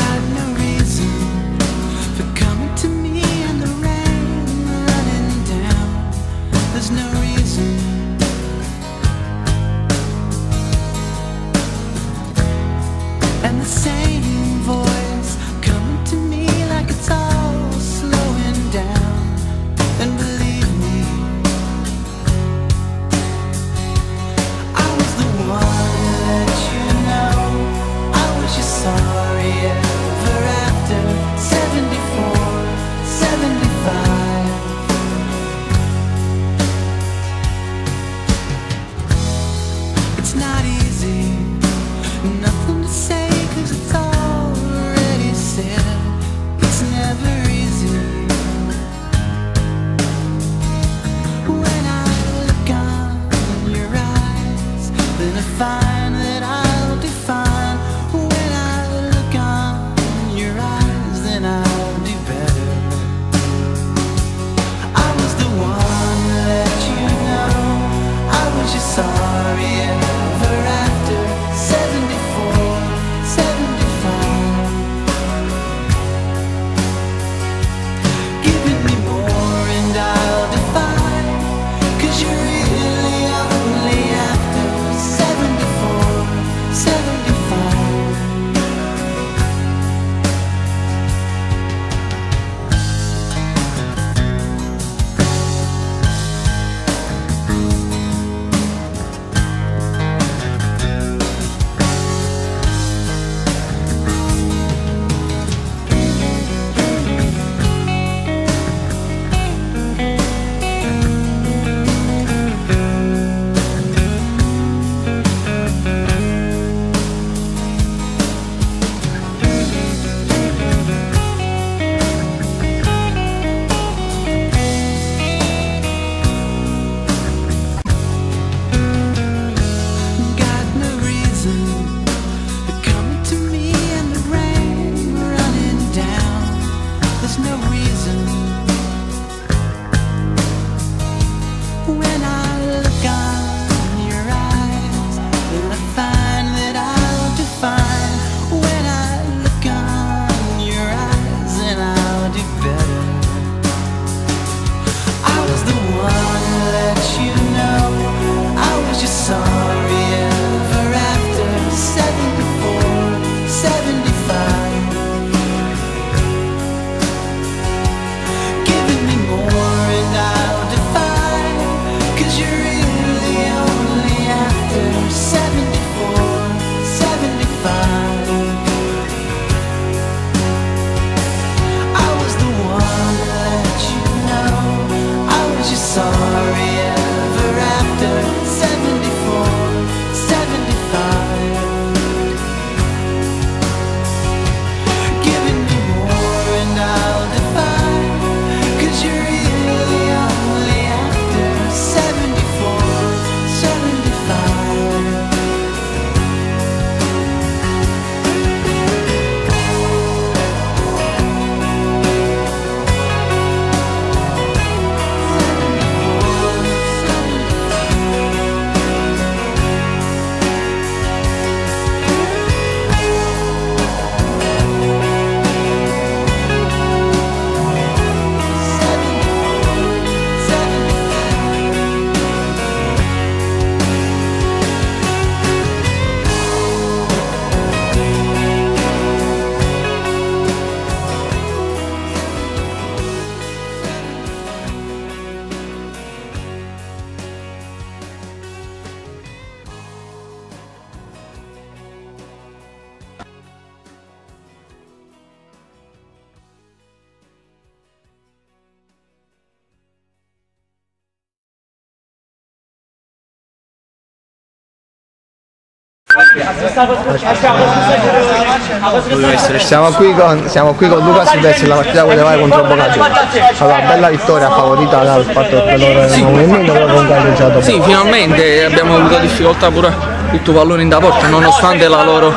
Siamo qui con Luca Silvestri, la partita con le Vai contro Boccaccio. Allora, bella vittoria favorita dal fatto che loro erano movimento, però con gareggiato. Sì, finalmente abbiamo avuto difficoltà pure tutto pallone in da porta, nonostante la loro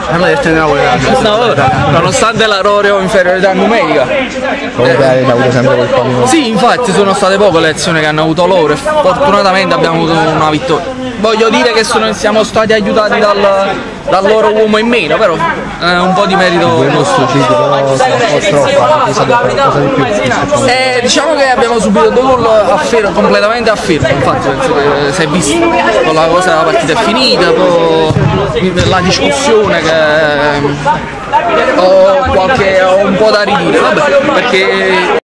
inferiorità numerica. Comunque avete avuto sempre quel pallone. Sì, infatti sono state poche le azioni che hanno avuto loro e fortunatamente abbiamo avuto una vittoria. voglio dire che siamo stati aiutati dal loro uomo in meno, però un po' di merito nostro. Diciamo che abbiamo subito 2 gol completamente a fermo, infatti penso che si è visto, con la cosa la partita è finita, poi la discussione che ho un po' da ridire, vabbè, perché